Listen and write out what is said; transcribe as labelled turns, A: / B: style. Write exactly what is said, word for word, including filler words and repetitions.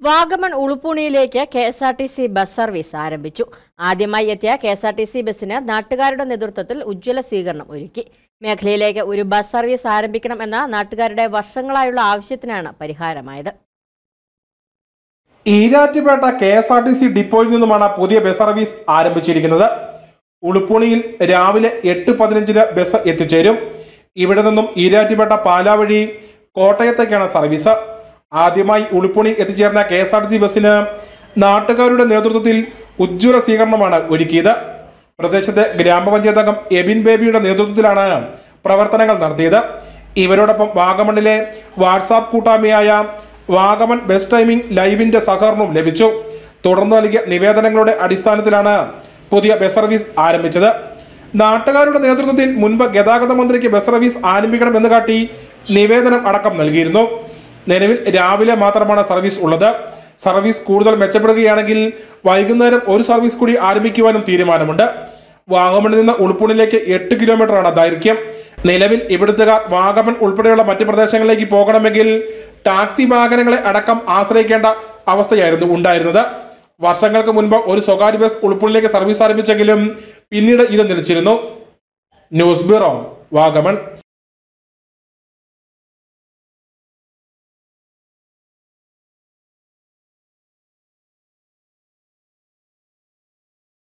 A: വാഗമൺ ഉളുപ്പുണിയിലേക്ക് K S R T C bus service ആരംഭിച്ചു. ആദ്യമായി എത്തിയ K S R T C ബസിന് നാട്ടുകാരുടെ നേതൃത്വത്തിൽ ഉജ്ജ്വല സ്വീകരണം ഒരുക്കി. മേഖലയിലേക്ക് ഒരു ബസ് സർവീസ് ആരംഭിക്കണമെന്ന നാട്ടുകാരുടെ വർഷങ്ങളായുള്ള ആവശ്യത്തിനാണ് പരിഹാരമായത്.
B: Erattupetta K S R T C ഡിപ്പോയിൽ നിന്നുമാണ് പുതിയ ബസ് സർവീസ് ആരംഭിച്ചിരിക്കുന്നത്. ഉളുപ്പുണിയിൽ രാവിലെ എട്ട് പതിനഞ്ചിന് ബസ് എത്തിച്ചേരും. ഇവിടെ നിന്നും ഈരാറ്റുപേട്ട പാലാ വഴി കോട്ടയത്തേക്കാണ് സർവീസ്. ആദ്യമായി ഉളുപ്പുണി എത്തിച്ചേർന്ന K S R T C ബസ്സിന് നാട്ടുകാരുടെ നേതൃത്വത്തിൽ ഉജ്ജ്വല സ്വീകരണമാണ് ഒരുക്കിയത്. പ്രദേശത്തെ ഗ്രാമപഞ്ചായത്ത് അംഗം എബിൻ ബേബിയുടെ നേതൃത്വത്തിലാണ് പ്രവർത്തനങ്ങൾ നടത്തിയത്. ഇവരോടൊപ്പം വാഗമണിലെ വാട്സാപ്പ് കൂട്ടായ്മയായ വാഗമൺ ബസ് ടൈമിംഗ് ലൈവിന്റെ സഹകരണവും ലഭിച്ചു. തുടർന്ന് നൽകിയ നിവേദനങ്ങളുടെ അടിസ്ഥാനത്തിലാണ് പുതിയ ബസ് സർവീസ് ആരംഭിച്ചത്. നാട്ടുകാരുടെ നേതൃത്വത്തിൽ മുൻപ് ഗതാഗത മന്ത്രിക്ക് ബസ് സർവീസ് ആരംഭിക്കണമെന്ന് കാട്ടി നിവേദനം അടക്കം നൽകിയിരുന്നു. നിലവിൽ രാവിലെ മാത്രമാണ് സർവീസ് ഉള്ളത്. സർവീസ് കൂടുതൽ മെച്ചപ്പെടുകയാണെങ്കിൽ വൈകുന്നേരം ഒരു സർവീസ് കൂടി ആരംഭിക്കുവാനും തീരുമാനമുണ്ട്. വാഗമണിൽ നിന്ന് ഉളുപ്പുണിലേക്ക് എട്ട് കിലോമീറ്ററാണ് ദൈർഘ്യം. നിലവിൽ ഇവിടുത്തുകാർ വാഗമൺ ഉൾപ്പെടെയുള്ള മറ്റ് പ്രദേശങ്ങളിലേക്ക് പോകണമെങ്കിൽ ടാക്സി വാഹനങ്ങളെ അടക്കം ആശ്രയിക്കേണ്ട അവസ്ഥയായിരുന്നു ഉണ്ടായിരുന്നത്. വർഷങ്ങൾക്ക് മുൻപ് ഒരു സ്വകാര്യ ബസ് ഉളുപ്പുണിലേക്ക് സർവീസ് ആരംഭിച്ചെങ്കിലും പിന്നീട് ഇത് നിലച്ചിരുന്നു. News bureau, Vagamon.